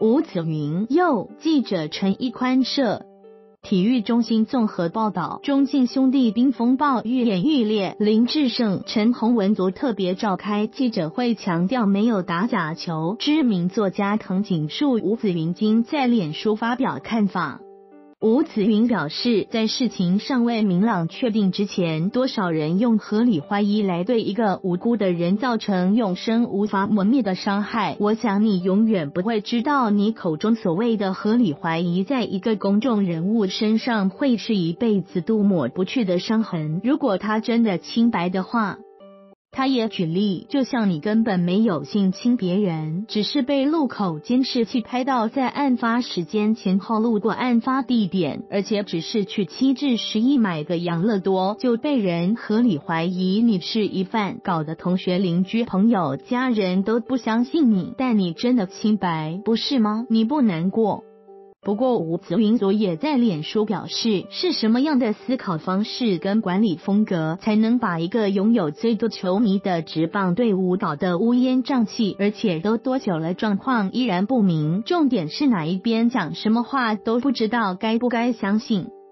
吴子云。右记者陈一宽摄。体育中心综合报道，中信兄弟兵风暴愈演愈烈，林志胜、陈宏文昨特别召开记者会，强调没有打假球。知名作家藤井树吴子云今在脸书发表看法。吴子云表示，在事情尚未明朗确定之前，多少人用合理怀疑来对一个无辜的人造成永生无法磨灭的伤害。我想你永远不会知道，你口中所谓的合理怀疑，在一个公众人物身上会是一辈子都抹不去的伤痕。如果他真的清白的话，他也举例，就像你根本没有性侵别人，只是被路口监视器拍到在案发时间前后路过案发地点，而且只是去7至11买个养乐多，就被人合理怀疑你是疑犯，搞得同学、邻居、朋友、家人都不相信你，但你真的清白，不是吗？你不难过？不过吴子云昨也在脸书表示，是什么样的思考方式跟管理风格才能把一个拥有最多球迷的职棒队伍搞得乌烟瘴气，而且都多久了状况依然不明，重点是哪一边讲什么话都不知道该不该相信。